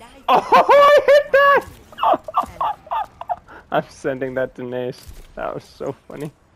Oh, I hit that! I'm sending that to Nace. That was so funny.